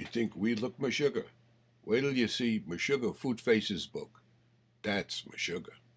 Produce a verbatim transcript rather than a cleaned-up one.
You think we look Meshuggah? Wait till you see Meshuggah-Food-Faces book. That's Meshuggah.